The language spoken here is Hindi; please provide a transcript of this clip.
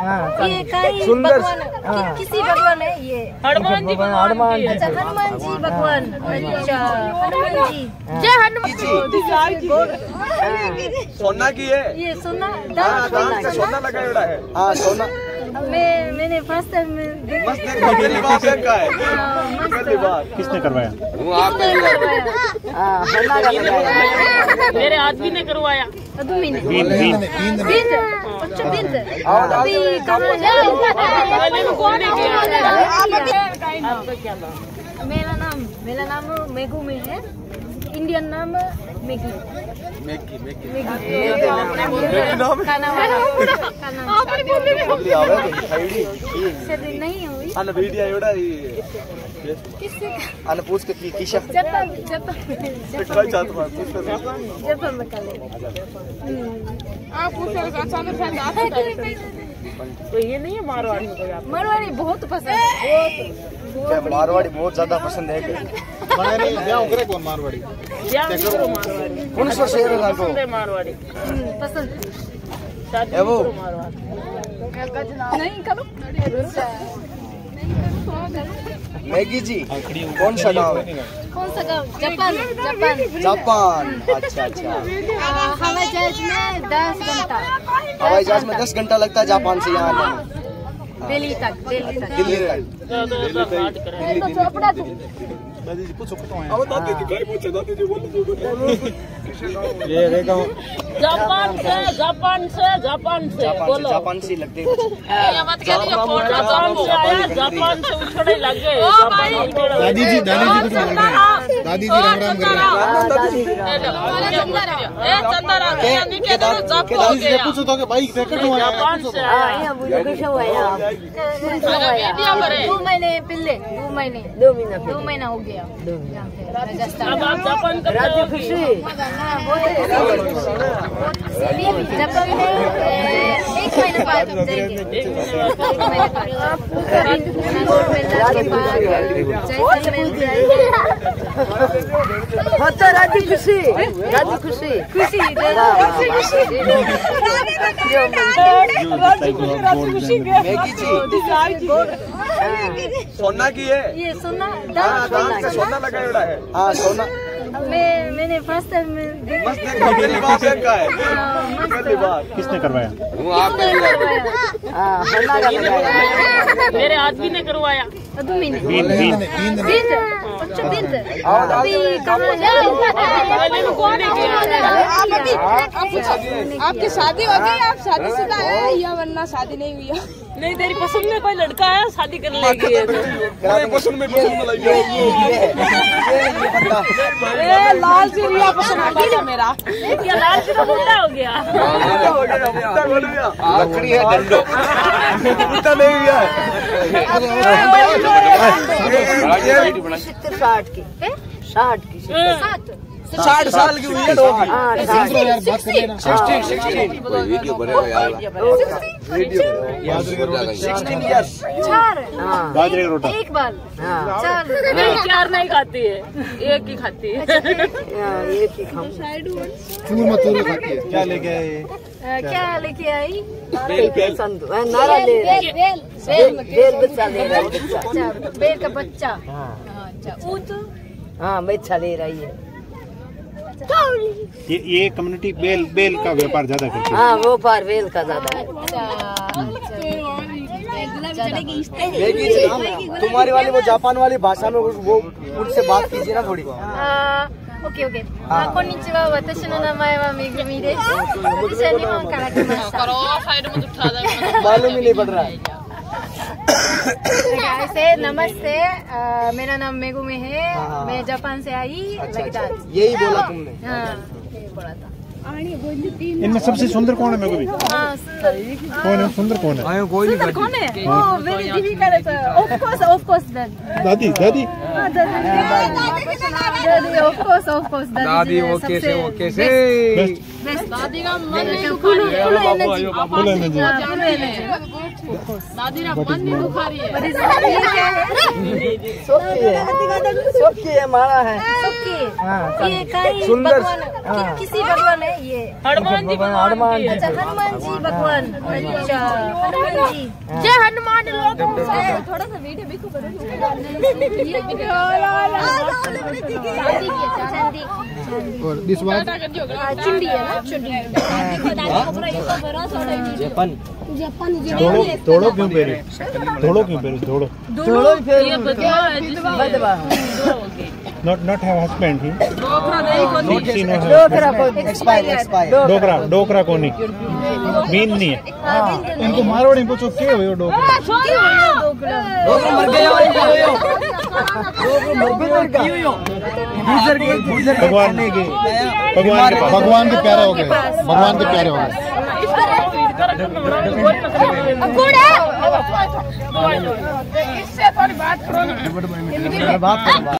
ये कई भगवान किसी भगवान है ये हनुमान जी भगवान। अच्छा हनुमान जी भगवान। अच्छा हनुमान जी जय हनुमान जी। सोना की है ये सोना सोना लगाया है। हाँ सोना मैंने फर्स्ट टाइम किसने करवाया? वो आपने मेरे आदमी ने करवाया। अभी कहाँ मेरा नाम मेगू में है। इंडियन नाम मैगी। नहीं हुई पूछ के किशा तो ये नहीं है मारवाड़ी में? मारवाड़ी बहुत पसंद है। मारवाड़ी बहुत ज्यादा पसंद है। कौन मारवाड़ी? कौन सा शेर है मारवाड़ी पसंद है वो? नहीं करो मैगी जी कौन सा गाँव है? कौन सा गाँव? जापान। जापान। अच्छा अच्छा। हवाई जहाज में 10 घंटा। हवाई जहाज में 10 घंटा लगता है जापान से यहाँ आने में। दिल्ली तक। दिल्ली तक। दादी जी पूछो कहाँ अब दादी जी क्या पूछे? दादी जी बोलो ये रेगा जापान से बोलो। जापान से लगते हैं। जापान से उछड़े लगे। दादी जी कुछ बोल रहे हैं। दादी जी राम राम कर रहे हैं। दादी जी पूछो तो भाई जापान से 2 महीने पहले 2 महीना हो गया। अब आप जापान का राजी खुशी जापान में 1 महीने बाद जाएंगे। 1 महीने बाद राजी खुशी मैगी जी सोना की है। ये सोना सोना लगाया है। हाँ सोना मैंने फर्स्ट टाइम किसने करवाया? वो आपने मेरे आदमी ने करवाया। अभी आपकी शादी हो गई? आप शादीशुदा है या वरना शादी नहीं हुई है? नहीं, तेरी पसंद में कोई लड़का है शादी कर लेगी। पसंद में लाल चिड़िया पसंद आ गया मेरा। क्या लाल चिड़ा बुढ़ा हो गया? लकड़ी है डंडो बुढ़ा नहीं हुआ। 60 साल की हुई है। 16 बनेगा यार। 16 years। बाजरे का रोटा। एक बार 4 नहीं खाती है, एक ही खाती है। चूर मचूर खाती है। क्या लेके आए? क्या लेके आई? बेल का बच्चा। अच्छा ऊँट। हाँ बच्चा ले रही है। ये कम्युनिटी बेल का व्यापार ज्यादा करती है। हाँ व्यापार बेल का ज्यादा है। तुम्हारी वाली वो जापान वाली भाषा में वो उनसे बात कीजिए ना थोड़ी। ओके कोन्निचिवा वाताशी नो नमाए वा मेगुमी देसु। वाताशी वा निप्पोन कारा किमाशिता। मालूम ही नहीं पड़ रहा है। ऐसे नमस्ते, मेरा नाम मेगुमी है। मैं जापान से आई। यही बोला तुमने? हाँ यही बोला था। इनमें सबसे सुंदर कौन है? मेरे को भी हाँ सुंदर कौन है? कोई नहीं कौन है? Very difficult. ऑफ कोर्स दादी ऑफ कोर्स दादी वो कैसे दादी का मन फुल एनर्जी। दादी ना मन नहीं दुखा रही है। सोकी है माला है। ये कई सुंदर। भगवान किसी भगवान है ये। हनुमान जी हनुमान जी अच्छा हनुमान जी भगवान। अच्छा हनुमान जी जय हनुमान लोग। थोड़ा सा वीडियो भी खूब चांदी की और दिस वन चुंडी है ना चुंडी। थोड़ो क्यों पेरे थोड़ो ये बदवा है जिसमें not have husband he डोकरा कोनी मीन नहीं है इनको मारो नहीं पूछो क्या हुए डोकरा भगवान के प्यारे हो गए इससे थोड़ी बात करो।